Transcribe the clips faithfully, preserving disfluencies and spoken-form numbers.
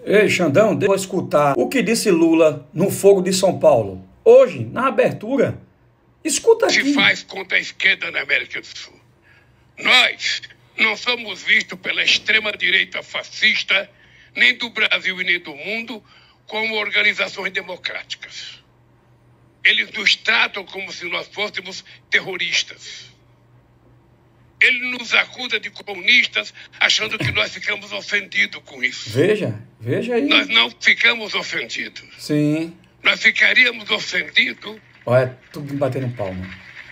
Ei, Xandão, deixa eu escutar o que disse Lula no Fogo de São Paulo. Hoje, na abertura, escuta aqui. Se faz contra a esquerda na América do Sul. Nós não somos vistos pela extrema-direita fascista, nem do Brasil e nem do mundo, como organizações democráticas. Eles nos tratam como se nós fôssemos terroristas. Ele nos acusa de comunistas, achando que nós ficamos ofendidos com isso. Veja, veja aí. Nós não ficamos ofendidos. Sim. Nós ficaríamos ofendidos. Olha, tudo batendo palma.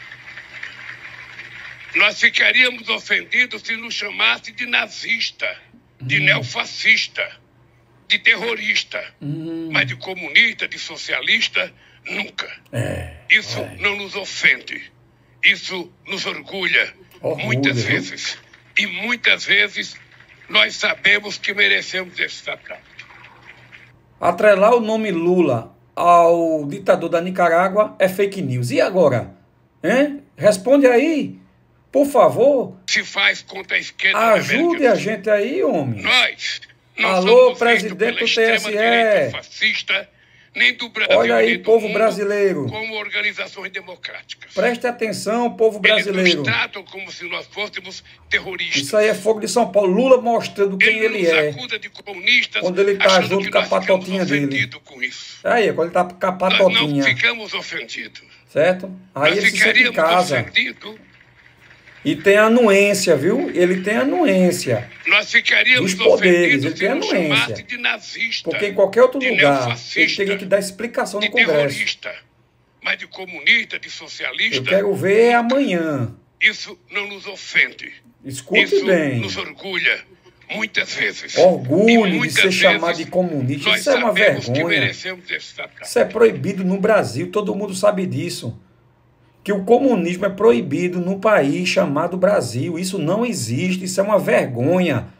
Nós ficaríamos ofendidos se nos chamasse de nazista, de hum. neofascista, de terrorista. Hum. Mas de comunista, de socialista, nunca. É, Isso é. não nos ofende. Isso nos orgulha. Orgulho, muitas viu? vezes. E muitas vezes nós sabemos que merecemos esse tratado. Atrelar o nome Lula ao ditador da Nicarágua é fake news. E agora? Hein? Responde aí, por favor. Se faz contra a esquerda. Ajude a gente aí, homem. Nós não Alô, somos presidente do T S E. Fascista, nem do Brasil, olha aí, nem do povo mundo, brasileiro. Como organizações democráticas. Preste atenção, povo brasileiro. Eles nos tratam como se nós fôssemos terroristas. Isso aí é Fogo de São Paulo. Lula mostrando quem ele, ele é. Acusa de comunistas, quando ele tá junto com a patotinha dele. Com isso. Aí, quando ele tá com a patotinha. Nós não ficamos ofendidos. Certo? Aí nós ele se sente em casa. Ofendidos. E tem anuência, viu? Ele tem anuência. Nós ficaríamos dos poderes, ele se tem anuência. De nazista, porque em qualquer outro lugar ele teria que dar explicação no Congresso. Mas de comunista, de socialista. Eu quero ver amanhã. Isso não nos ofende. Escute isso bem. Nos orgulha muitas vezes. Orgulho de ser chamado de comunista. Isso é uma vergonha. Isso é proibido no Brasil, todo mundo sabe disso. Que o comunismo é proibido no país chamado Brasil. Isso não existe, isso é uma vergonha.